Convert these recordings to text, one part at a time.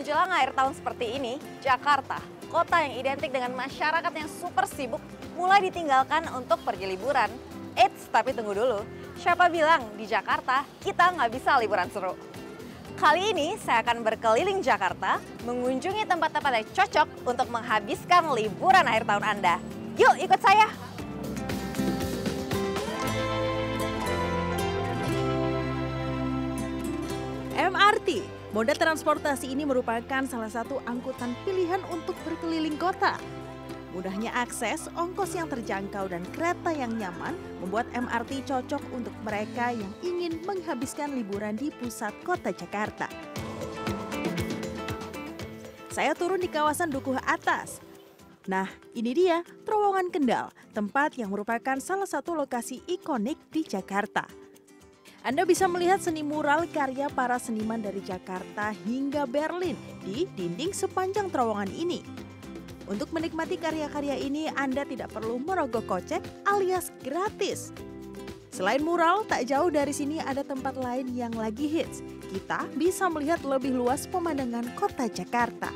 Menjelang akhir tahun seperti ini, Jakarta, kota yang identik dengan masyarakat yang super sibuk, mulai ditinggalkan untuk pergi liburan. Eits, tapi tunggu dulu. Siapa bilang di Jakarta kita nggak bisa liburan seru? Kali ini saya akan berkeliling Jakarta, mengunjungi tempat-tempat yang cocok untuk menghabiskan liburan akhir tahun Anda. Yuk ikut saya! MRT, moda transportasi ini merupakan salah satu angkutan pilihan untuk berkeliling kota. Mudahnya akses, ongkos yang terjangkau, dan kereta yang nyaman membuat MRT cocok untuk mereka yang ingin menghabiskan liburan di pusat kota Jakarta. Saya turun di kawasan Dukuh Atas. Nah, ini dia Terowongan Kendal, tempat yang merupakan salah satu lokasi ikonik di Jakarta. Anda bisa melihat seni mural karya para seniman dari Jakarta hingga Berlin di dinding sepanjang terowongan ini. Untuk menikmati karya-karya ini, Anda tidak perlu merogoh kocek alias gratis. Selain mural, tak jauh dari sini ada tempat lain yang lagi hits. Kita bisa melihat lebih luas pemandangan kota Jakarta.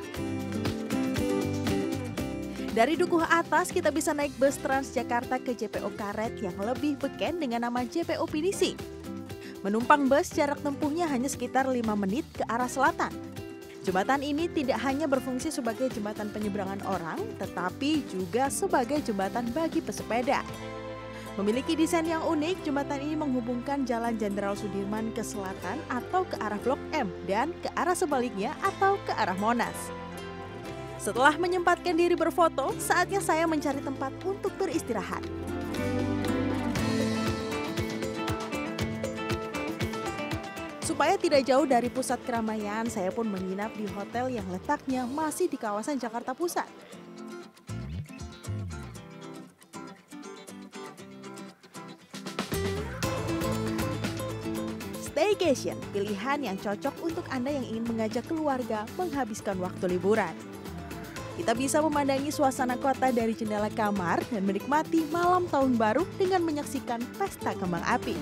Dari Dukuh Atas, kita bisa naik bus Transjakarta ke JPO Karet yang lebih beken dengan nama JPO Pinisi. Menumpang bus, jarak tempuhnya hanya sekitar 5 menit ke arah selatan. Jembatan ini tidak hanya berfungsi sebagai jembatan penyeberangan orang, tetapi juga sebagai jembatan bagi pesepeda. Memiliki desain yang unik, jembatan ini menghubungkan Jalan Jenderal Sudirman ke selatan atau ke arah Blok M dan ke arah sebaliknya atau ke arah Monas. Setelah menyempatkan diri berfoto, saatnya saya mencari tempat untuk beristirahat. Supaya tidak jauh dari pusat keramaian, saya pun menginap di hotel yang letaknya masih di kawasan Jakarta Pusat. Staycation, pilihan yang cocok untuk Anda yang ingin mengajak keluarga menghabiskan waktu liburan. Kita bisa memandangi suasana kota dari jendela kamar dan menikmati malam tahun baru dengan menyaksikan pesta kembang api.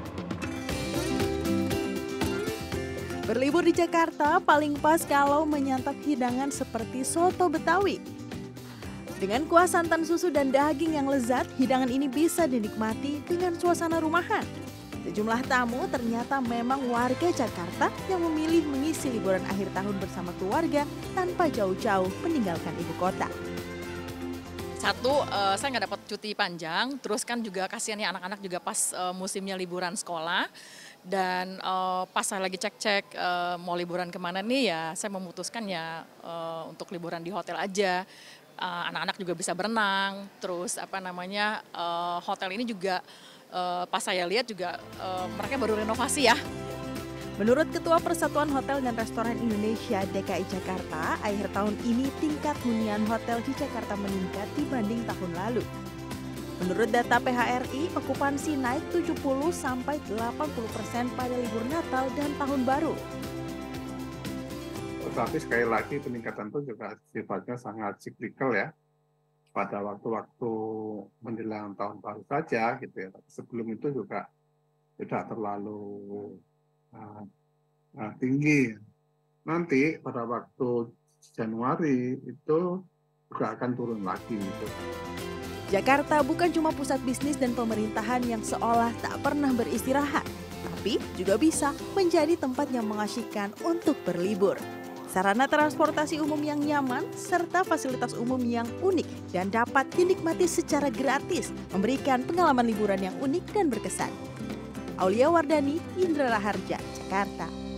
Berlibur di Jakarta paling pas kalau menyantap hidangan seperti soto Betawi. Dengan kuah santan susu dan daging yang lezat, hidangan ini bisa dinikmati dengan suasana rumahan. Sejumlah tamu ternyata memang warga Jakarta yang memilih mengisi liburan akhir tahun bersama keluarga tanpa jauh-jauh meninggalkan ibu kota. Satu, saya nggak dapat cuti panjang, terus kan juga kasihan ya anak-anak juga pas musimnya liburan sekolah. Dan pas saya lagi cek-cek mau liburan kemana nih ya, saya memutuskan ya untuk liburan di hotel aja. Anak-anak juga bisa berenang, terus hotel ini juga pas saya lihat juga mereka baru renovasi ya. Menurut Ketua Persatuan Hotel dan Restoran Indonesia DKI Jakarta, akhir tahun ini tingkat hunian hotel di Jakarta meningkat dibanding tahun lalu. Menurut data PHRI, okupansi naik 70-80% pada libur Natal dan Tahun Baru. Tetapi sekali lagi peningkatan itu juga sifatnya sangat siklikal ya. Pada waktu-waktu menjelang Tahun Baru saja gitu ya. Sebelum itu juga tidak terlalu tinggi. Nanti pada waktu Januari itu juga akan turun lagi gitu. Jakarta bukan cuma pusat bisnis dan pemerintahan yang seolah tak pernah beristirahat, tapi juga bisa menjadi tempat yang mengasyikkan untuk berlibur. Sarana transportasi umum yang nyaman, serta fasilitas umum yang unik dan dapat dinikmati secara gratis, memberikan pengalaman liburan yang unik dan berkesan. Aulia Wardani, Indra Raharja, Jakarta.